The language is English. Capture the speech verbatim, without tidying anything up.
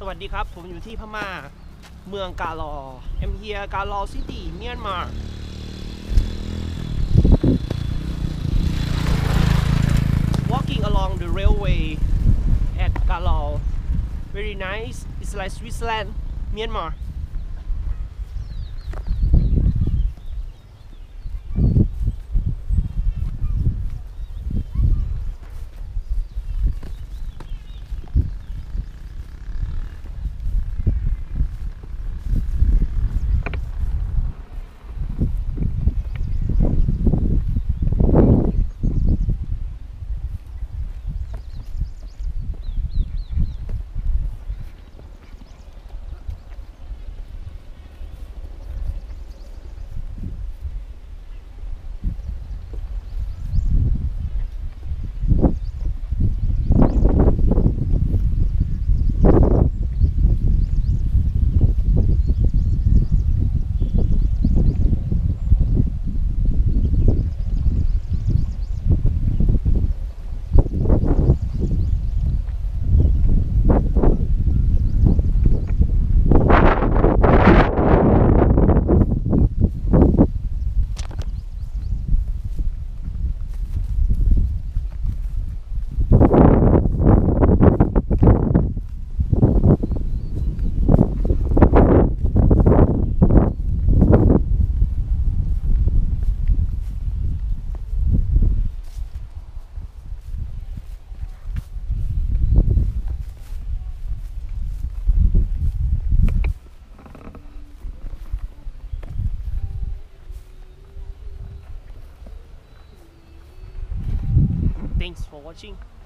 สวัสดีครับผมอยู่ที่พม่าเมืองกาลอ I'm here กาลอ City Myanmar walking along the railway at Kalao very nice it's like Switzerland Myanmar Thanks for watching